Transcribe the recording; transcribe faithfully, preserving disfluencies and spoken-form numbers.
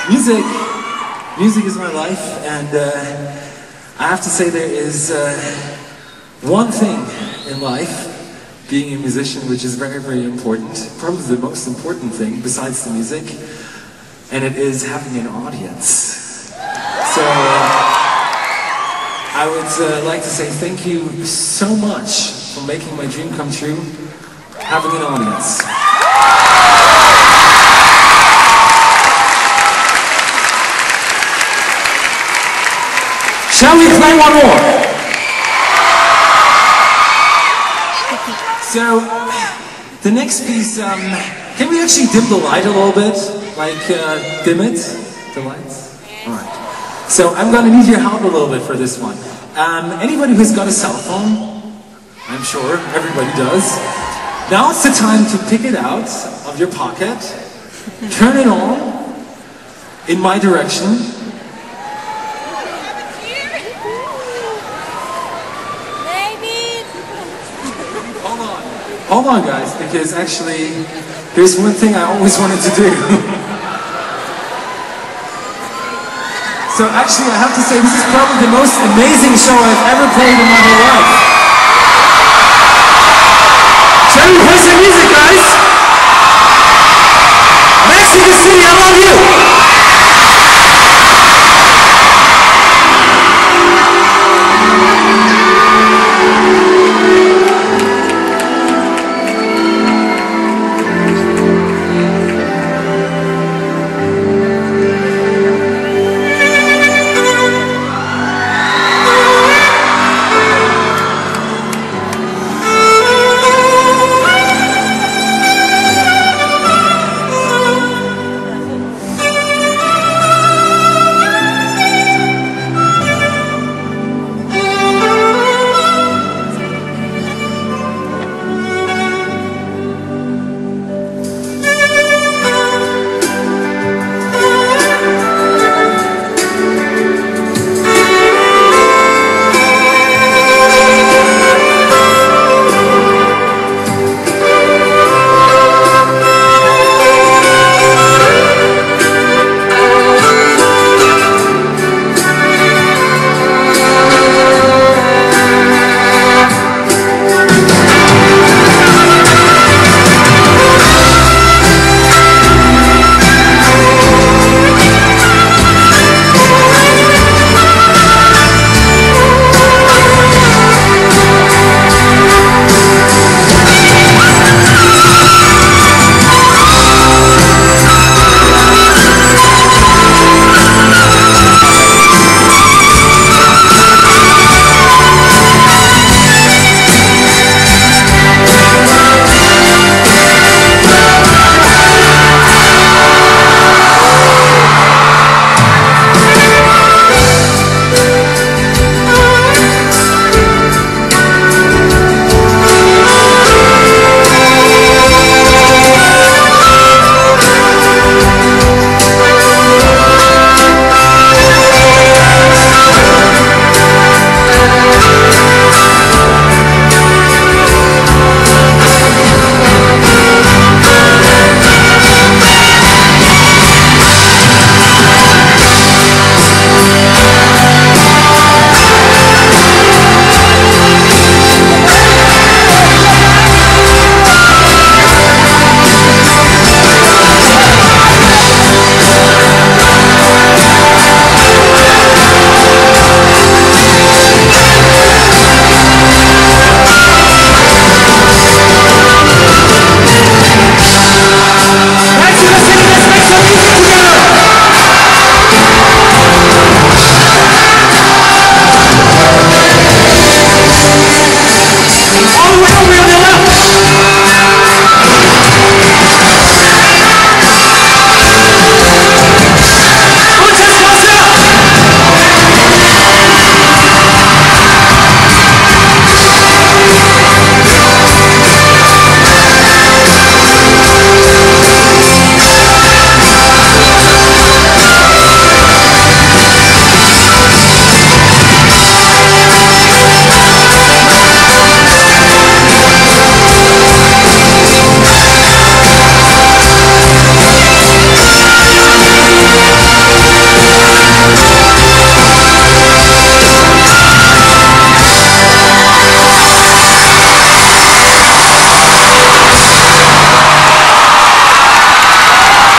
Music, music is my life, and uh, I have to say there is uh, one thing in life, being a musician, which is very, very important, probably the most important thing besides the music, and it is having an audience. So uh, I would uh, like to say thank you so much for making my dream come true, having an audience. Shall we play one more? So, the next piece, um, can we actually dim the light a little bit? Like, uh, dim it? The lights? Alright. So, I'm gonna need your help a little bit for this one. Um, anybody who's got a cell phone? I'm sure everybody does. Now it's the time to pick it out of your pocket, turn it on in my direction. Hold on, guys, because actually, there's one thing I always wanted to do. So actually, I have to say, this is probably the most amazing show I've ever played in my whole life. Shall we play some music, guys? Mexico City!